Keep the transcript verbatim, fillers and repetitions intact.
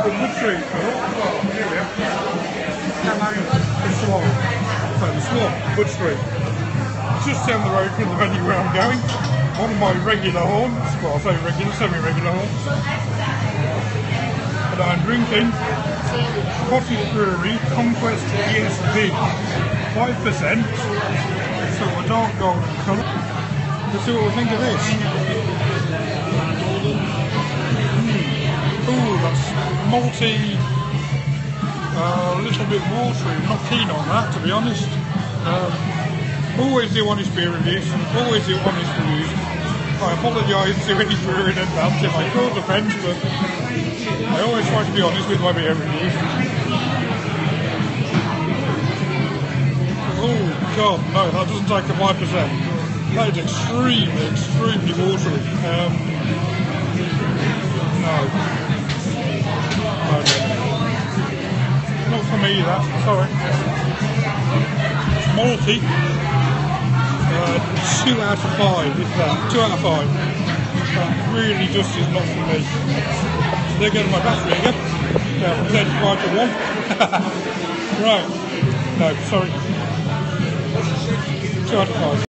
from Wood Street. Oh, here we are. Hello, the Swan. So the Swan, Wood Street. Just down the road from the venue where I'm going. One of my regular haunts, well I say regular, semi-regular haunts. And I'm drinking Cottage Brewery Conquest E S B. five percent. Sort of a dark golden colour. Let's see what we think of this. Mm. Ooh, that's malty, a uh, little bit watery. I'm not keen on that, to be honest. Um, always do honest beer reviews. Always do honest reviews. I apologise to any brewer in advance if I cause offence, but I always try to be honest with my beer reviews. Oh god, no, that doesn't take the five percent. That is extremely, extremely watery. Um, no. No, no. Not for me, that. Sorry. It's malty. Uh, two out of five, is that? Two out of five. That really just is not for me. So there goes my battery again. Now from thirty-five to one. Right. No, sorry. Two out of five.